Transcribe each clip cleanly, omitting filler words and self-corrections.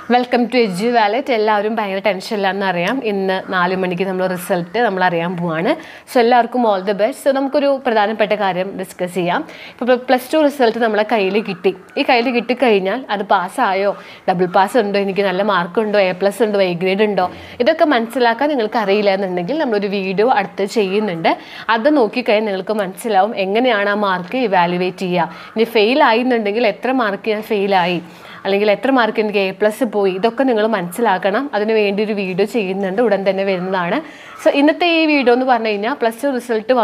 Welcome to edu wallet. എല്ലാവരും ഭയങ്കര ടെൻഷനില്ലാന്ന് അറിയാം. ഇന്ന് 4 മണിക്ക് നമ്മൾ റിസൾട്ട് നമ്മൾ അറിയാൻ പോവാണ്. സോ എല്ലാവർക്കും ഓൾ ദി ബെസ്റ്റ്. സോ നമുക്കൊരു പ്രധാനപ്പെട്ട കാര്യം ഡിസ്കസ് ചെയ്യാം. ഇപ്പോൾ +2 റിസൾട്ട് നമ്മളെ കയ്യിൽ കിട്ടി. ഈ കയ്യിൽ കിട്ടിക്കഴിഞ്ഞാൽ അത് പാസ്സായോ, ഡബിൾ പാസ് ഉണ്ടോ, എനിക്ക് നല്ല മാർക്കുണ്ടോ, A+ ഉണ്ടോ, A ഗ്രേഡ് ഉണ്ടോ, ഇതൊക്കെ മനസ്സിലാക്കാൻ നിങ്ങൾക്ക് അറിയില്ല എന്നുണ്ടെങ്കിൽ നമ്മളൊരു വീഡിയോ അടുത്ത് ചെയ്യുന്നുണ്ട്. അത് നോക്കിക്കഴിഞ്ഞാൽ നിങ്ങൾക്ക് മനസ്സിലാവും എങ്ങനെയാണ് ആ മാർക്ക് ഇവാലുവേറ്റ് ചെയ്യുക. ഇനി ഫെയിൽ ആയിന്നുണ്ടെങ്കിൽ എത്ര മാർക്ക് ഞാൻ ഫെയിലായി, അല്ലെങ്കിൽ എത്ര മാർക്ക് എനിക്ക് A+ പോയി, ഇതൊക്കെ നിങ്ങൾ മനസ്സിലാക്കണം. അതിന് വേണ്ടി ഒരു വീഡിയോ ചെയ്യുന്നുണ്ട്, ഉടൻ തന്നെ വരുന്നതാണ്. സോ ഇന്നത്തെ ഈ വീഡിയോ എന്ന് പറഞ്ഞു കഴിഞ്ഞാൽ +2 റിസൾട്ട്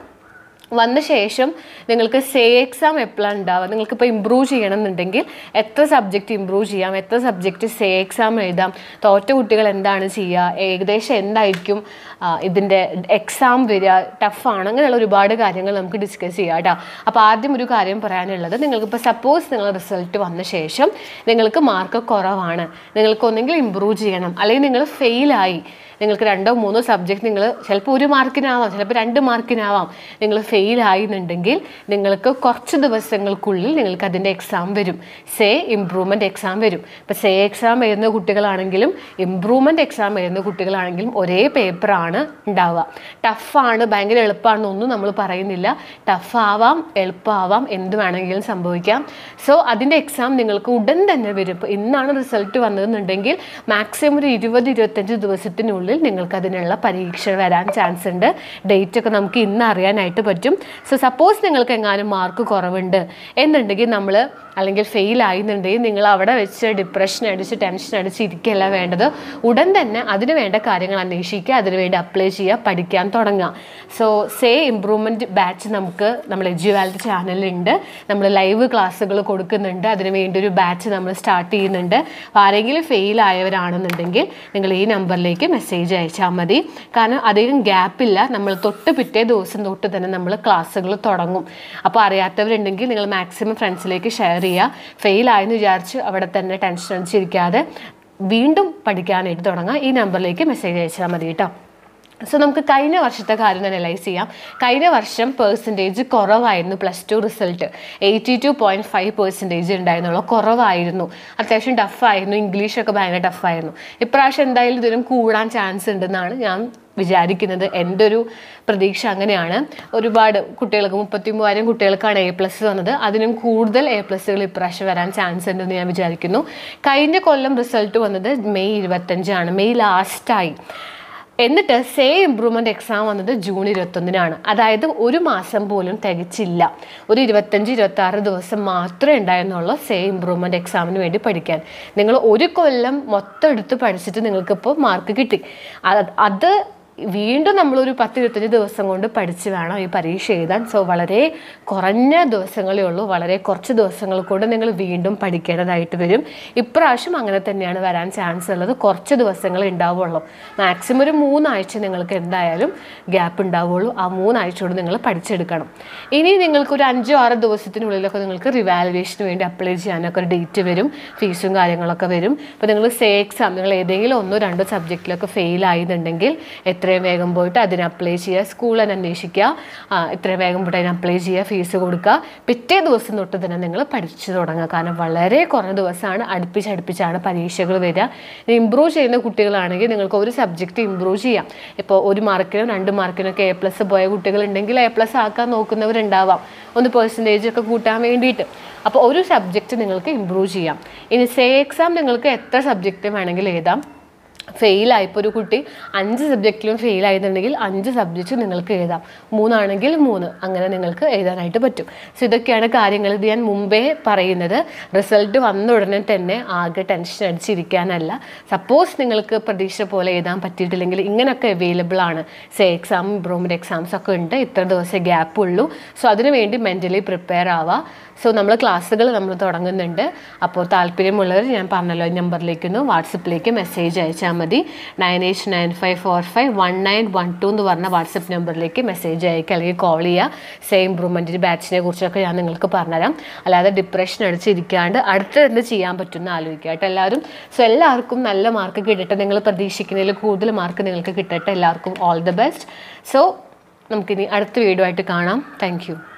വന്ന ശേഷം നിങ്ങൾക്ക് എക്സാം എപ്പോഴാണ് ഉണ്ടാവുക, നിങ്ങൾക്കിപ്പോൾ ഇമ്പ്രൂവ് ചെയ്യണമെന്നുണ്ടെങ്കിൽ എത്ര സബ്ജക്റ്റ് ഇമ്പ്രൂവ് ചെയ്യാം, എത്ര സബ്ജക്റ്റ് എക്സാം എഴുതാം, തോറ്റ കുട്ടികൾ എന്താണ് ചെയ്യുക, ഏകദേശം എന്തായിരിക്കും ഇതിൻ്റെ എക്സാം വരിക, ടഫാണ്, അങ്ങനെയുള്ള ഒരുപാട് കാര്യങ്ങൾ നമുക്ക് ഡിസ്കസ് ചെയ്യാം കേട്ടോ. അപ്പോൾ ആദ്യം ഒരു കാര്യം പറയാനുള്ളത്, നിങ്ങൾക്കിപ്പോൾ സപ്പോസ് നിങ്ങൾ റിസൾട്ട് വന്ന ശേഷം നിങ്ങൾക്ക് മാർക്ക് കുറവാണ്, നിങ്ങൾക്ക് ഒന്നെങ്കിൽ ഇമ്പ്രൂവ് ചെയ്യണം, അല്ലെങ്കിൽ നിങ്ങൾ ഫെയിലായി, നിങ്ങൾക്ക് 2-3 സബ്ജക്റ്റ് നിങ്ങൾ ചിലപ്പോൾ 1 മാർക്കിനാവാം, ചിലപ്പോൾ 2 മാർക്കിനാവാം, നിങ്ങൾ ഫെയിലായിന്നുണ്ടെങ്കിൽ നിങ്ങൾക്ക് കുറച്ച് ദിവസങ്ങൾക്കുള്ളിൽ നിങ്ങൾക്ക് അതിൻ്റെ എക്സാം വരും. ഇമ്പ്രൂവ്മെൻറ്റ് എക്സാം വരും. ഇപ്പോൾ എക്സാം എഴുതുന്ന കുട്ടികളാണെങ്കിലും ഇമ്പ്രൂവ്മെൻറ്റ് എക്സാം എഴുതുന്ന കുട്ടികളാണെങ്കിലും ഒരേ പേപ്പറാണ് ഉണ്ടാവുക. ടഫാണ്, ഭയങ്കര എളുപ്പമാണെന്നൊന്നും നമ്മൾ പറയുന്നില്ല. ടഫാവാം, എളുപ്പമാവാം, എന്ത് വേണമെങ്കിലും സംഭവിക്കാം. സോ അതിൻ്റെ എക്സാം നിങ്ങൾക്ക് ഉടൻ തന്നെ വരും. ഇപ്പോൾ ഇന്നാണ് റിസൾട്ട് വന്നതെന്നുണ്ടെങ്കിൽ മാക്സിമം ഒരു 20-25 ദിവസത്തിനുള്ളിൽ നിങ്ങൾക്ക് അതിനുള്ള പരീക്ഷ വരാൻ ചാൻസ് ഉണ്ട്. ഡേറ്റ് ഒക്കെ നമുക്ക് ഇന്ന് അറിയാനായിട്ട് പറ്റും. സോ സപ്പോസ് നിങ്ങൾക്ക് എങ്ങാനും മാർക്ക് കുറവുണ്ട് എന്നുണ്ടെങ്കിൽ അല്ലെങ്കിൽ ഫെയിൽ ആയിന്നുണ്ടെങ്കിൽ നിങ്ങൾ അവിടെ വെച്ച് ഡിപ്രഷൻ അടിച്ച് ടെൻഷൻ അടിച്ച് ഇരിക്കുകയല്ല വേണ്ടത്. ഉടൻ തന്നെ അതിന് വേണ്ട കാര്യങ്ങൾ അന്വേഷിക്കുക, അതിനുവേണ്ടി അപ്ലൈ ചെയ്യുക, പഠിക്കാൻ തുടങ്ങുക. സോ ഇമ്പ്രൂവ്മെൻറ്റ് ബാച്ച് നമ്മൾ എഡ്യു വാലറ്റ് ചാനലിലുണ്ട്. നമ്മൾ ലൈവ് ക്ലാസ്സുകൾ കൊടുക്കുന്നുണ്ട്. അതിന് വേണ്ടി ഒരു ബാച്ച് നമ്മൾ സ്റ്റാർട്ട് ചെയ്യുന്നുണ്ട്. ആരെങ്കിലും ഫെയിൽ ആയവരാണെന്നുണ്ടെങ്കിൽ നിങ്ങൾ ഈ നമ്പറിലേക്ക് മെസ്സേജ് അയച്ചാൽ മതി. കാരണം അധികം ഗ്യാപ്പില്ല, നമ്മൾ പിറ്റേ ദിവസം തൊട്ട് തന്നെ നമ്മൾ ക്ലാസ്സുകൾ തുടങ്ങും. അപ്പോൾ അറിയാത്തവരുണ്ടെങ്കിൽ നിങ്ങൾ മാക്സിമം ഫ്രണ്ട്സിലേക്ക് ഷെയർ ചെയ്യുക. ഫെയിൽ ആയെന്ന് വിചാരിച്ച് അവിടെ തന്നെ ടെൻഷൻ അടിച്ചിരിക്കാതെ വീണ്ടും പഠിക്കാനായിട്ട് തുടങ്ങാം. ഈ നമ്പറിലേക്ക് മെസ്സേജ് അയച്ചാൽ മതി കേട്ടോ. സോ നമുക്ക് കഴിഞ്ഞ വർഷത്തെ കാര്യം അനലൈസ് ചെയ്യാം. കഴിഞ്ഞ വർഷം പെർസെൻറ്റേജ് കുറവായിരുന്നു. +2 റിസൾട്ട് 82.5% ഉണ്ടായിരുന്നുള്ളൂ. കുറവായിരുന്നു, അത്യാവശ്യം ടഫായിരുന്നു. ഇംഗ്ലീഷൊക്കെ ഭയങ്കര ടഫായിരുന്നു. ഇപ്രാവശ്യം എന്തായാലും ഇതിനും കൂടാൻ ചാൻസ് ഉണ്ടെന്നാണ് ഞാൻ വിചാരിക്കുന്നത്. എൻ്റെ ഒരു പ്രതീക്ഷ അങ്ങനെയാണ്. ഒരുപാട് കുട്ടികൾക്ക് 33,000 കുട്ടികൾക്കാണ് A+ വന്നത്. അതിനും കൂടുതൽ A+കൾ ഇപ്രാവശ്യം വരാൻ ചാൻസ് ഉണ്ടെന്ന് ഞാൻ വിചാരിക്കുന്നു. കഴിഞ്ഞ കൊല്ലം റിസൾട്ട് വന്നത് മെയ് 25 മെയ് ലാസ്റ്റായി. എന്നിട്ട് ഇമ്പ്രൂവ്മെൻറ്റ് എക്സാം വന്നത് ജൂൺ 21 അതായത് ഒരു മാസം പോലും തികച്ചില്ല. ഒരു 25-26 ദിവസം മാത്രമേ ഉണ്ടായിരുന്നുള്ളൂ ഇമ്പ്രൂവ്മെൻറ്റ് എക്സാമിന് വേണ്ടി പഠിക്കാൻ. നിങ്ങൾ ഒരു കൊല്ലം മൊത്തം എടുത്ത് പഠിച്ചിട്ട് നിങ്ങൾക്കിപ്പോൾ മാർക്ക് കിട്ടി. അത് വീണ്ടും നമ്മളൊരു 10-25 ദിവസം കൊണ്ട് പഠിച്ച് വേണം ഈ പരീക്ഷ എഴുതാൻ. സോ വളരെ കുറഞ്ഞ ദിവസങ്ങളേ ഉള്ളൂ. വളരെ കുറച്ച് ദിവസങ്ങൾ കൊണ്ട് നിങ്ങൾ വീണ്ടും പഠിക്കേണ്ടതായിട്ട് വരും. ഇപ്രാവശ്യം അങ്ങനെ തന്നെയാണ് വരാൻ ചാൻസ് ഉള്ളത്. കുറച്ച് ദിവസങ്ങൾ ഉണ്ടാവുള്ളൂ. മാക്സിമം ഒരു 3 ആഴ്ച നിങ്ങൾക്ക് എന്തായാലും ഗ്യാപ്പ് ഉണ്ടാവുള്ളൂ. ആ 3 ആഴ്ചയോട് നിങ്ങൾ പഠിച്ചെടുക്കണം. ഇനി നിങ്ങൾക്കൊരു 5-6 ദിവസത്തിനുള്ളിലൊക്കെ നിങ്ങൾക്ക് റിവാലുവേഷന് വേണ്ടി അപ്ലൈ ചെയ്യാനൊക്കെ ഒരു ഡേറ്റ് വരും. ഫീസും കാര്യങ്ങളൊക്കെ വരും. അപ്പോൾ നിങ്ങൾ എക്സാം നിങ്ങൾ ഏതെങ്കിലും 1-2 സബ്ജക്റ്റിലൊക്കെ ഫെയിൽ ആയിരുന്നുണ്ടെങ്കിൽ ഇത്രയും വേഗം പോയിട്ട് അതിന് അപ്ലൈ ചെയ്യുക. സ്കൂളിൽ അന്വേഷിക്കുക, ഇത്രയും വേഗം പോയിട്ട് അതിന് അപ്ലൈ ചെയ്യുക, ഫീസ് കൊടുക്കുക. പിറ്റേ ദിവസം തൊട്ട് തന്നെ നിങ്ങൾ പഠിച്ചു തുടങ്ങുക. കാരണം വളരെ കുറഞ്ഞ ദിവസമാണ്, അടുപ്പിച്ചാണ് പരീക്ഷകൾ വരിക. ഇമ്പ്രൂവ് ചെയ്യുന്ന കുട്ടികളാണെങ്കിൽ നിങ്ങൾക്ക് ഒരു സബ്ജക്റ്റ് ഇമ്പ്രൂവ് ചെയ്യാം. ഇപ്പോൾ 1 മാർക്കിനും 2 മാർക്കിനൊക്കെ A+ പോയ കുട്ടികളുണ്ടെങ്കിൽ A+ ആക്കാൻ നോക്കുന്നവരുണ്ടാവാം, ഒന്ന് പെർസെൻറ്റേജ് ഒക്കെ കൂട്ടാൻ വേണ്ടിയിട്ട്. അപ്പോൾ ഒരു സബ്ജക്റ്റ് നിങ്ങൾക്ക് ഇമ്പ്രൂവ് ചെയ്യാം. ഇനി എക്സാം നിങ്ങൾക്ക് എത്ര സബ്ജക്റ്റ് വേണമെങ്കിലും എഴുതാം. ഫെയിലായിപ്പോൾ ഒരു കുട്ടി 5 സബ്ജക്റ്റിലും ഫെയിലായിരുന്നുണ്ടെങ്കിൽ 5 സബ്ജക്റ്റ് നിങ്ങൾക്ക് എഴുതാം. 3 ആണെങ്കിൽ 3, അങ്ങനെ നിങ്ങൾക്ക് എഴുതാനായിട്ട് പറ്റും. സോ ഇതൊക്കെയാണ് കാര്യങ്ങൾ. ഇത് ഞാൻ മുമ്പേ പറയുന്നത് റിസൾട്ട് വന്ന ഉടനെ തന്നെ ആകെ ടെൻഷൻ അടിച്ചിരിക്കാനല്ല. സപ്പോസ് നിങ്ങൾക്ക് പ്രതീക്ഷ പോലെ എഴുതാൻ പറ്റിയിട്ടില്ലെങ്കിൽ ഇങ്ങനെയൊക്കെ അവൈലബിൾ ആണ്. എക്സാം ഇമ്പ്രൂവ്മെൻറ്റ് എക്സാംസ് ഒക്കെ ഉണ്ട്. ഇത്ര ദിവസം ഗ്യാപ്പ് ഉള്ളൂ. സോ അതിനു വേണ്ടി മെൻ്റലി പ്രിപ്പയർ ആവുക. സോ നമ്മൾ ക്ലാസ്സുകൾ തുടങ്ങുന്നുണ്ട്. അപ്പോൾ താല്പര്യമുള്ളവർ ഞാൻ പറഞ്ഞല്ലോ, ഈ നമ്പറിലേക്കൊന്ന് വാട്സപ്പിലേക്ക് മെസ്സേജ് അയച്ചാൽ മതി. 9895451912 എന്ന് പറഞ്ഞ വാട്സപ്പ് നമ്പറിലേക്ക് മെസ്സേജ് അയക്കുക, അല്ലെങ്കിൽ കോൾ ചെയ്യുക. ഇമ്പ്രൂവ്മെൻറ്റ് ബാച്ചിനെ കുറിച്ചൊക്കെ ഞാൻ നിങ്ങൾക്ക് പറഞ്ഞുതരാം. അല്ലാതെ ഡിപ്രഷൻ അടിച്ചിരിക്കാണ്ട് അടുത്ത് എന്ത് ചെയ്യാൻ പറ്റുമെന്ന് ആലോചിക്കുക കേട്ടോ എല്ലാവരും. സോ എല്ലാവർക്കും നല്ല മാർക്ക് കിട്ടട്ടെ. നിങ്ങൾ പ്രതീക്ഷിക്കുന്നതിൽ കൂടുതൽ മാർക്ക് നിങ്ങൾക്ക് കിട്ടട്ടെ. എല്ലാവർക്കും ഓൾ ദി ബെസ്റ്റ്. സോ നമുക്കിനി അടുത്ത വീഡിയോ ആയിട്ട് കാണാം. Thank U.